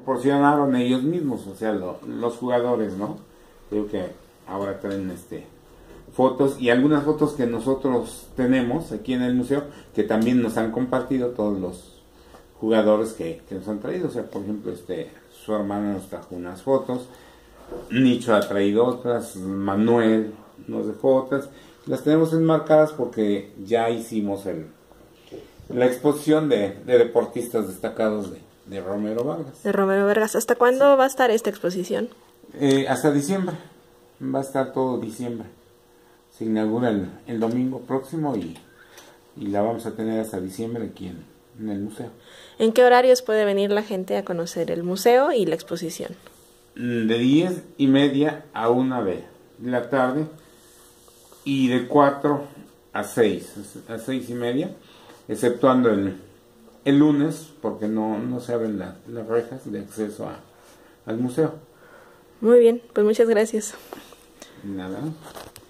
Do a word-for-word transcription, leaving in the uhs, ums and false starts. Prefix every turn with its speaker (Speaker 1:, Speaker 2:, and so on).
Speaker 1: proporcionaron ellos mismos, o sea, lo, los jugadores, ¿no? Creo que ahora traen este fotos y algunas fotos que nosotros tenemos aquí en el museo que también nos han compartido todos los jugadores que, que nos han traído. O sea, por ejemplo, este su hermana nos trajo unas fotos, Nicho ha traído otras, Manuel nos dejó otras. Las tenemos enmarcadas porque ya hicimos el la exposición de, de deportistas destacados de, de Romero Vargas.
Speaker 2: De Romero Vargas. ¿Hasta cuándo
Speaker 1: Sí.
Speaker 2: va a estar esta exposición?
Speaker 1: Eh, hasta diciembre. Va a estar todo diciembre. Se inaugura el, el domingo próximo y, y la vamos a tener hasta diciembre aquí en, en el museo.
Speaker 2: ¿En qué horarios puede venir la gente a conocer el museo y la exposición?
Speaker 1: De diez y media a una de la tarde y de cuatro a seis, a seis y media, exceptuando el, el lunes, porque no, no se abren la, las rejas de acceso a, al museo.
Speaker 2: Muy bien, pues muchas gracias.
Speaker 1: Nada.